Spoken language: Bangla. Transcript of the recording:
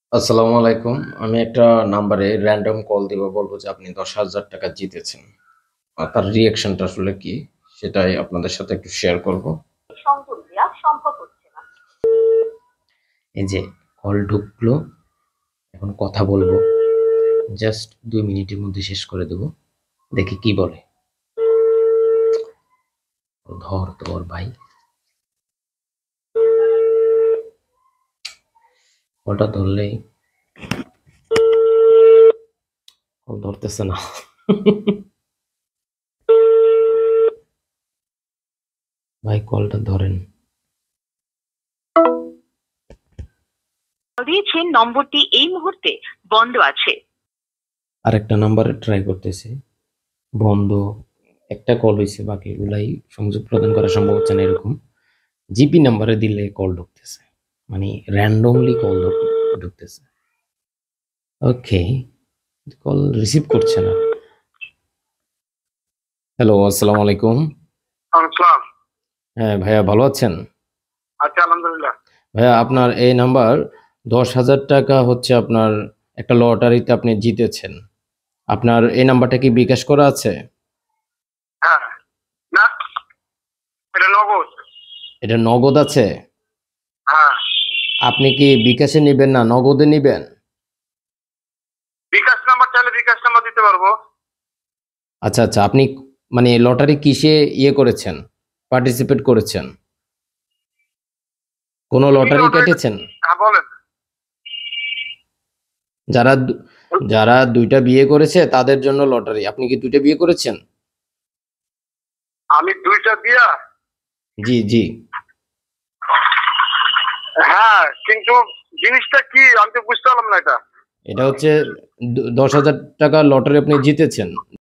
আসসালামু আলাইকুম। আমি একটা নাম্বারে র‍্যান্ডম কল দিব, বলব যে আপনি ১০,০০০ টাকা জিতেছেন। তার রিঅ্যাকশনটা আসলে কি সেটাই আপনাদের সাথে একটু শেয়ার করব। সংযোগ দেয়া সম্ভব হচ্ছে না। এই যে কল ঢুকলো, এখন কথা বলবো। জাস্ট ২ মিনিটের মধ্যে শেষ করে দেব। দেখি কি বলে। ধর তোর ভাই। কলটা ধরলেই কল ধরতেছে না। ভাই কলটা ধরেন। দিয়েছেন নম্বরটি এই মুহূর্তে বন্ধ আছে। আরেকটা নাম্বারে ট্রাই করতেছি। বন্ধ। একটা কল হইছে, বাকিগুলাই সংযোগ প্রদান করা সম্ভব হচ্ছে না এরকম। জিপি নাম্বারে দিলে কল ঢুকতেছে। মানে র‍্যান্ডমলি কল ঢুকতেছে। ওকে, কল রিসিভ করছে না। হ্যালো, আসসালামু আলাইকুম। আসসালাম। হ্যাঁ ভাইয়া, ভালো আছেন? আচ্ছা, আলহামদুলিল্লাহ। ভাইয়া, আপনার এই নাম্বার ১০,০০০ টাকা হচ্ছে আপনার একটা লটারিতে আপনি জিতেছেন। আপনার এই নাম্বারটা কি বিকাশ করা আছে? হ্যাঁ। না, এটা নগদ। এটা নগদ আছে? হ্যাঁ। আপনি কি বিকাশে নিবেন না নগদে নিবেন? বিকাশ নাম্বার চাইলে বিকাশ নাম্বার দিতে পারবো। আচ্ছা আচ্ছা, আপনি মানে লটারি কিসে করেছেন, পার্টিসিপেট করেছেন? কোনো কি লটারি লটারি? কেটেছেন? হ্যাঁ, বলেন। যারা যারা ২টা বিয়ে করেছে তাদের জন্য লটারি। আপনি কি ২টা বিয়ে করেছেন? আমি ২টা দিয়া। জি জি। হ্যাঁ, কিন্তু জিনিসটা কি আমি তো বুঝতে পারলাম না এটা। এটা হচ্ছে ১০,০০০ টাকা লটারি আপনি জিতেছেন।